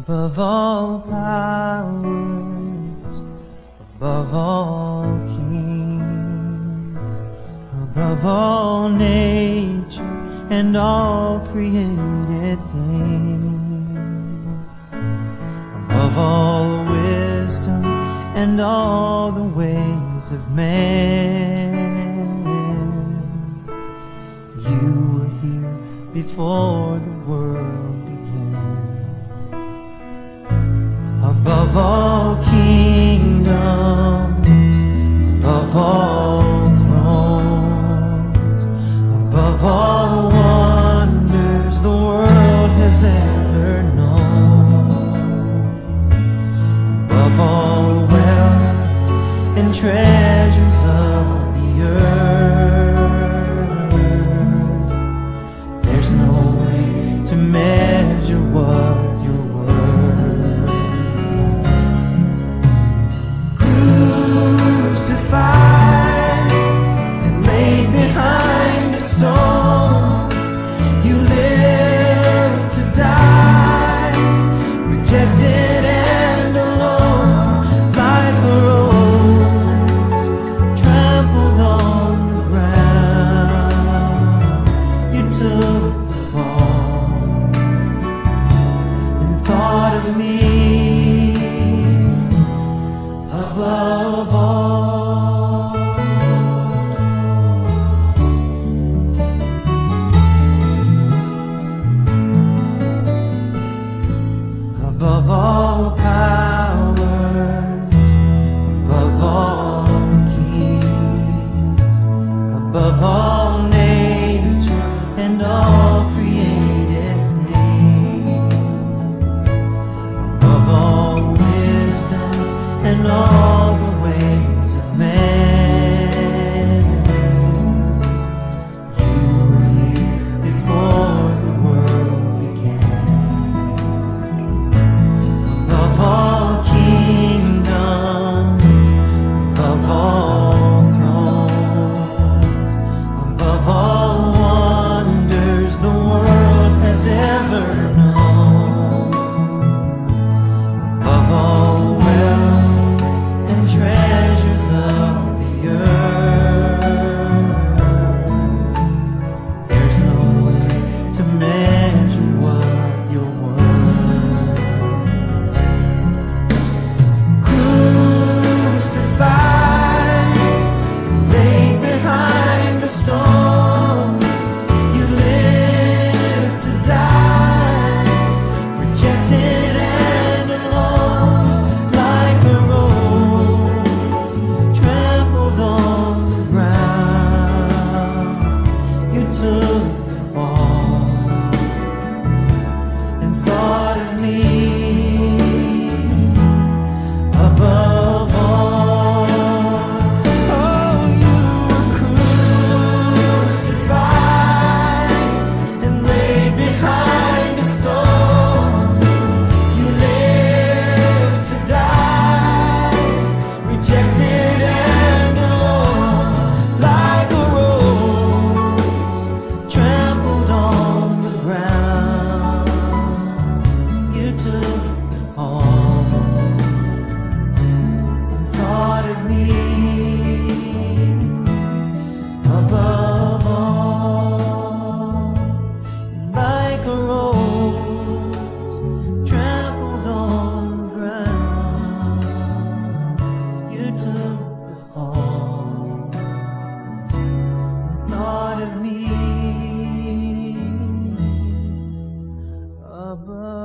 above all powers, above all kings, above all nature and all created things, above all wisdom and all the ways of man. You were here before the world began. Above all kingdoms, above all thrones, above all wonders the world has ever known, above all wealth and treasures of the earth, there's no way to measure what you're worth. Crucified and laid behind a stone, you lived to die, rejected and alone, like a rose trampled on the ground. You took the fall and thought of me above all. Above all powers, above all kings, above all nature and all created things, above all wisdom and all the ways of man. You were here before the world began. Above all kingdoms, above all thrones, above all wonders the world has ever known, above all wealth and treasures of the earth, there's no way to measure what you're worth. Crucified, laid behind a stone, you lived to die, rejected and alone, like a rose trampled on the ground. You took the fall and thought of me above all. Oh, you were crucified and laid behind a stone. You lived to die, rejected and alone, like a rose trampled on the ground. You took the fall and thought of me above all, like a rose trampled on the ground. You took the fall and thought of me above